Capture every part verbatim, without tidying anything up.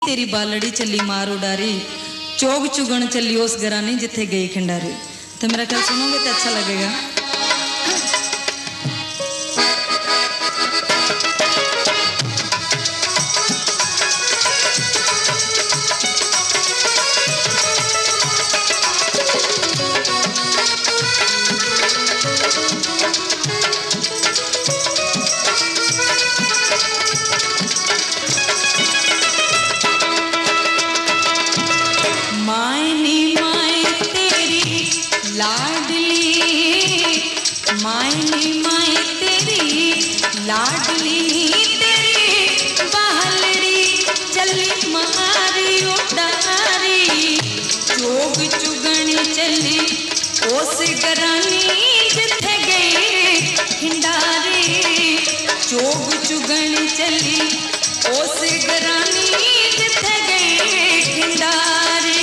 तेरी बालड़ी चली मार उडारी, चोग चुगण चली उस घरानी जिथे गई खंडारी। तो मेरा ख्याल सुनोगे तो अच्छा लगेगा। मायनी माय तेरी लाडली तेरी बालड़ी चली मारी उडारी, चोग चुगनी चली उस घरानी जिथे गई खिंडारी, चोग चुगनी चली उस घरानी जिथे गई खिंडारी।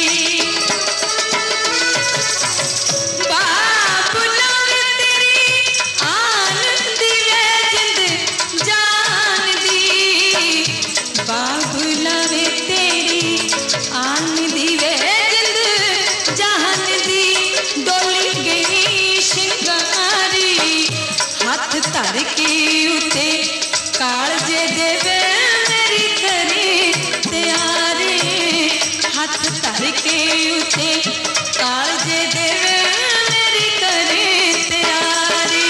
धर के उते कालजे देवे मेरी करी तैयारी, हाथ धर के उते कालजे देवे मेरी करी तैयारी।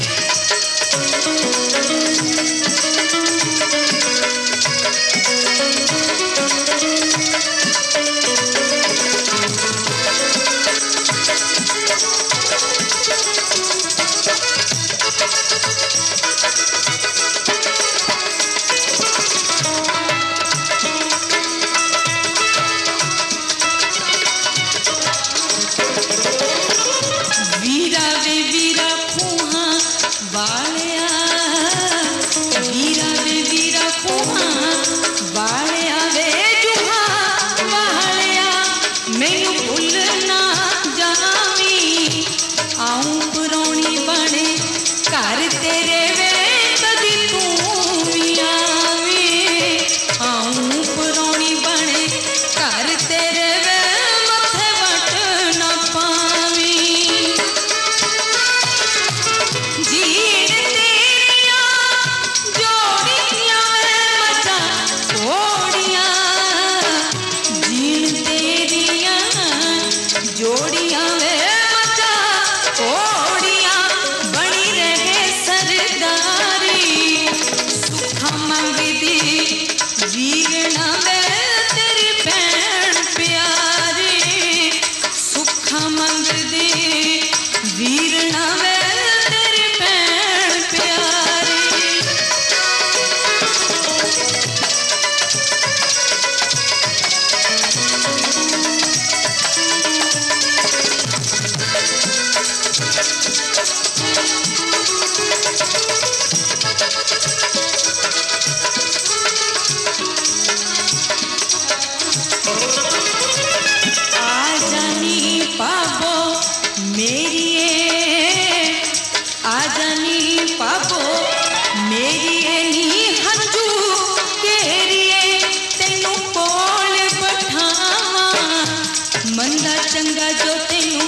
चंगा जो तेनू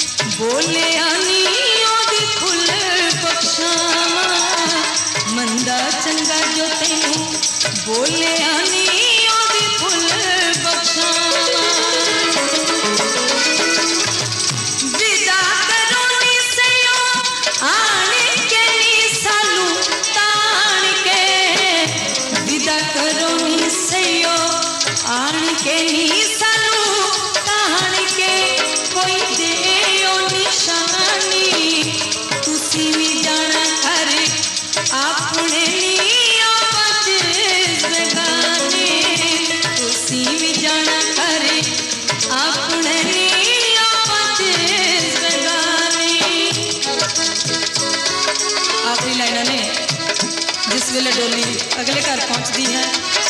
बोले आनी ओदी फुल बख्शावा, मंदा चंगा जो तेनू बोले आनी ओदी फुल बख्शावा। विदा करो नी सयो आने के नी सालू तान के, विदा करो नी सयो आन के नी जिस वेले डोली अगले घर पहुंचती है